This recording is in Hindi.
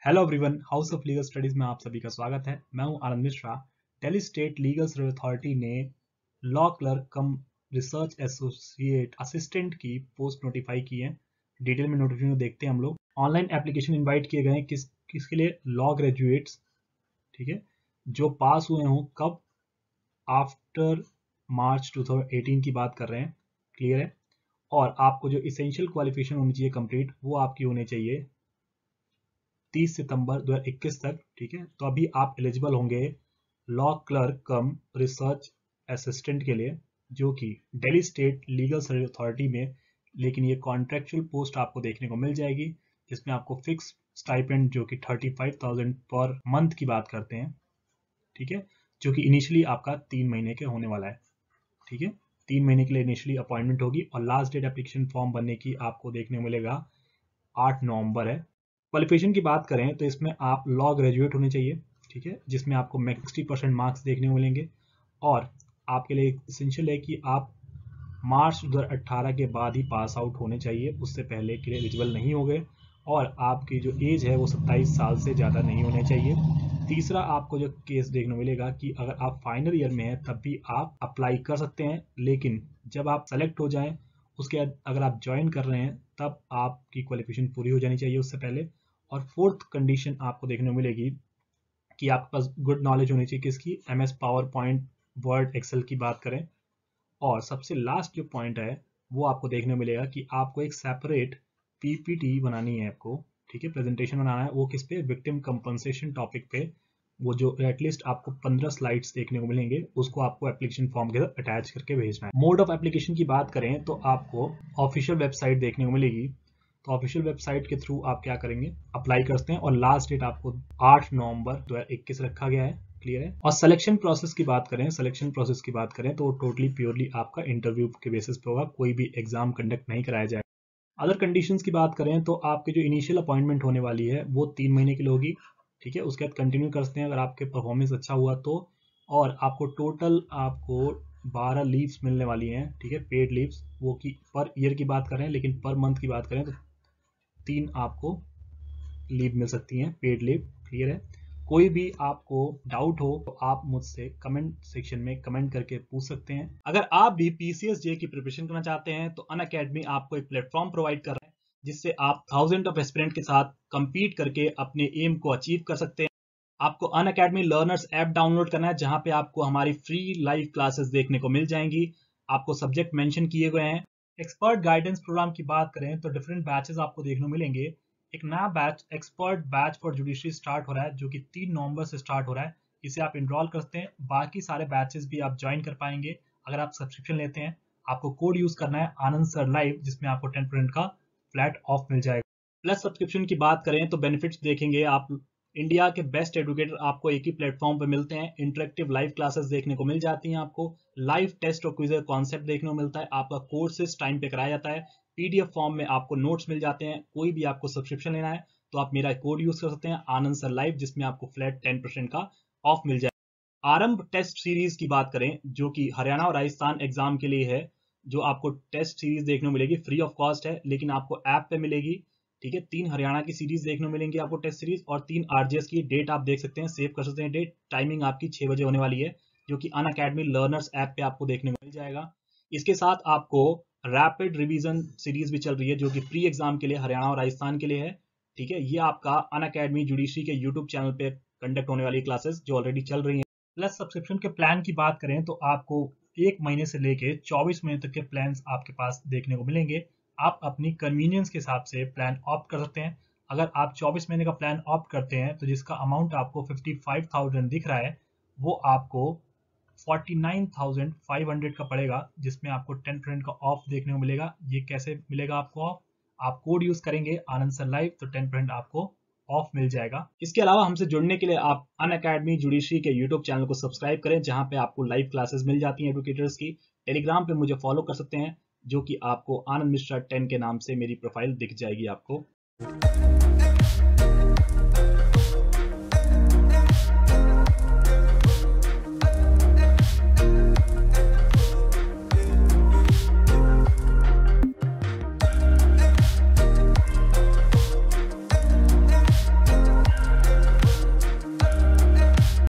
Hello everyone, house of legal studies में आप सभी का स्वागत है। मैं हूं Anand Mishra. Delhi state legal service authority ने law clerk cum research associate assistant की पोस्ट नोटिफाई की है। डिटेल में नोटिफिकेशन देखते हैं हम लोग। ऑनलाइन एप्लीकेशन इनवाइट किए गए हैं किसके लिए? लॉ ग्रेजुएट्स, ठीक है, जो पास हुए हों कब? आफ्टर मार्च 2018 की बात कर रहे हैं, क्लियर है। और आपको जो इसेंशियल क्वालिफिकेशन होनी चाहिए कंप्लीट, वो आपकी होनी चाहिए 30 सितंबर 2021 तक, ठीक है। तो अभी आप एलिजिबल होंगे law clerk cum research assistant के लिए, जो कि Delhi state legal service authority में, लेकिन ये कॉन्ट्रेक्चुअल पोस्ट आपको देखने को मिल जाएगी, जिसमें आपको फिक्स स्टाइपेंड जो कि 35,000 पर मंथ की बात करते हैं, ठीक है, जो कि इनिशियली आपका 3 महीने के होने वाला है, ठीक है। 3 महीने के लिए इनिशियली अपॉइंटमेंट होगी और लास्ट डेट एप्लीकेशन फॉर्म भरने की आपको देखने को मिलेगा 8 नवंबर है। क्वालिफिकेशन की बात करें तो इसमें आप लॉ ग्रेजुएट होने चाहिए, ठीक है, जिसमें आपको 60% मार्क्स देखने को मिलेंगे। और आपके लिए इसेंशियल है कि आप मार्च 2018 के बाद ही पास आउट होने चाहिए, उससे पहले के लिए एलिजिबल नहीं हो गए। और आपकी जो एज है वो 27 साल से ज़्यादा नहीं होने चाहिए। तीसरा आपको जो केस देखने को मिलेगा कि अगर आप फाइनल ईयर में हैं तब भी आप अप्लाई कर सकते हैं, लेकिन जब आप सेलेक्ट हो जाएं उसके बाद अगर आप ज्वाइन कर रहे हैं तब आपकी क्वालिफिकेशन पूरी हो जानी चाहिए उससे पहले। और फोर्थ कंडीशन आपको देखने को मिलेगी कि आपके पास गुड नॉलेज होनी चाहिए किसकी? MS PowerPoint, Word, Excel की बात करें। और सबसे लास्ट जो पॉइंट है वो आपको देखने को मिलेगा कि आपको एक सेपरेट PPT बनानी है आपको, ठीक है, प्रेजेंटेशन बनाना है। वो किस पे? विक्टिम कंपनसेशन टॉपिक पे। वो जो एटलीस्ट आपको 15 स्लाइड्स देखने को मिलेंगे, उसको आपको एप्लीकेशन फॉर्म के साथ अटैच करके भेजना है। मोड ऑफ एप्लीकेशन की बात करें तो आपको ऑफिशियल वेबसाइट देखने को मिलेगी। तो ऑफिशियल वेबसाइट के थ्रू आप क्या करेंगे? अप्लाई करते हैं और लास्ट डेट आपको 8 नवंबर 2021 रखा गया है, क्लियर है। और सिलेक्शन प्रोसेस की बात करें तो टोटली प्योरली आपका इंटरव्यू के बेसिस पे होगा, कोई भी एग्जाम कंडक्ट नहीं कराया जाएगा। अदर कंडीशंस की बात करें तो आपकी जो इनिशियल अपॉइंटमेंट होने वाली है वो 3 महीने की होगी, ठीक है। उसके बाद कंटिन्यू कर सकते हैं अगर आपके परफॉर्मेंस अच्छा हुआ तो। और आपको टोटल 12 लीव्स मिलने वाली हैं, ठीक है, पेड लीव्स, वो की पर ईयर की बात करें, लेकिन पर मंथ की बात करें तो 3 आपको लीव मिल सकती हैं, पेड लीव, क्लियर है। कोई भी आपको डाउट हो तो आप मुझसे कमेंट सेक्शन में कमेंट करके पूछ सकते हैं। अगर आप भी PCSJ की प्रिपरेशन करना चाहते हैं तो अनअकैडमी आपको एक प्लेटफॉर्म प्रोवाइड कर रहा है, जिससे आप थाउजेंड ऑफ एस्पिरेंट के साथ compete करके अपने एम को अचीव कर सकते हैं। आपको अनअकैडमी लर्नर्स ऐप डाउनलोड करना है, जहां पे आपको हमारी फ्री लाइव क्लासेस देखने को मिल जाएंगी। आपको सब्जेक्ट मेंशन किए गए हैं। एक्सपर्ट गाइडेंस प्रोग्राम की बात करें तो डिफरेंट बैचेस आपको देखने को मिलेंगे। एक नया batch, expert batch for judiciary start हो रहा है, जो कि 3 नवंबर से स्टार्ट हो रहा है। इसे आप इनरोल करते हैं, बाकी सारे बैचेस भी आप ज्वाइन कर पाएंगे अगर आप सब्सक्रिप्शन लेते हैं। आपको कोड यूज करना है ANANDSIRLIVE, जिसमें आपको 10% का फ्लैट ऑफ मिल जाएगा। प्लस सब्सक्रिप्शन की बात करें तो बेनिफिट्स देखेंगे आप। इंडिया के बेस्ट एडुकेटर आपको एक ही प्लेटफॉर्म पे मिलते हैं। इंटरेक्टिव लाइव क्लासेस देखने को मिल जाती हैं, आपको लाइव टेस्ट और क्विज कॉन्सेप्ट देखने को मिलता है, आपका कोर्सेज टाइम पे कराया जाता है, PDF फॉर्म में आपको नोट्स मिल जाते हैं। कोई भी आपको सब्सक्रिप्शन लेना है तो आप मेरा कोड यूज कर सकते हैं ANANDSIRLIVE, जिसमें आपको फ्लैट 10% का ऑफ मिल जाए। आरंभ टेस्ट सीरीज की बात करें, जो कि हरियाणा और राजस्थान एग्जाम के लिए है, जो आपको टेस्ट सीरीज देखने को मिलेगी, फ्री ऑफ कॉस्ट है, लेकिन आपको ऐप पे मिलेगी, ठीक है। 3 हरियाणा की सीरीज देखने को मिलेंगी आपको टेस्ट सीरीज, और 3 RGS की। डेट आप देख सकते हैं, सेव कर सकते हैं डेट। टाइमिंग आपकी 6 बजे होने वाली है, जो कि अनअकैडमी लर्नर्स ऐप पे आपको देखने को मिल जाएगा। इसके साथ आपको रैपिड रिवीजन सीरीज भी चल रही है, जो कि प्री एग्जाम के लिए हरियाणा और राजस्थान के लिए है, ठीक है। ये आपका अनअकैडमी जुडिशरी के यूट्यूब चैनल पे कंडक्ट होने वाली क्लासेस जो ऑलरेडी चल रही है। प्लस सब्सक्रिप्शन के प्लान की बात करें तो आपको 1 महीने से लेके 24 महीने तक के प्लान्स आपके पास देखने को मिलेंगे। आप अपनी कन्वीनियंस के हिसाब से प्लान ऑप्ट कर सकते हैं। अगर आप 24 महीने का प्लान ऑप्ट करते हैं तो जिसका अमाउंट आपको 55,000 दिख रहा है, वो आपको 49,500 का पड़ेगा, जिसमें आपको 10% का ऑफ देखने को मिलेगा। ये कैसे मिलेगा आपको ऑफ? आप कोड यूज करेंगे ANANDSIRLIVE तो 10% आपको ऑफ मिल जाएगा। इसके अलावा हमसे जुड़ने के लिए आप अनअकैडमी जुडिशरी के यूट्यूब चैनल को सब्सक्राइब करें, जहां पे आपको लाइव क्लासेस मिल जाती हैं एडुकेटर्स की। टेलीग्राम पे मुझे फॉलो कर सकते हैं, जो कि आपको आनंद मिश्रा 10 के नाम से मेरी प्रोफाइल दिख जाएगी आपको।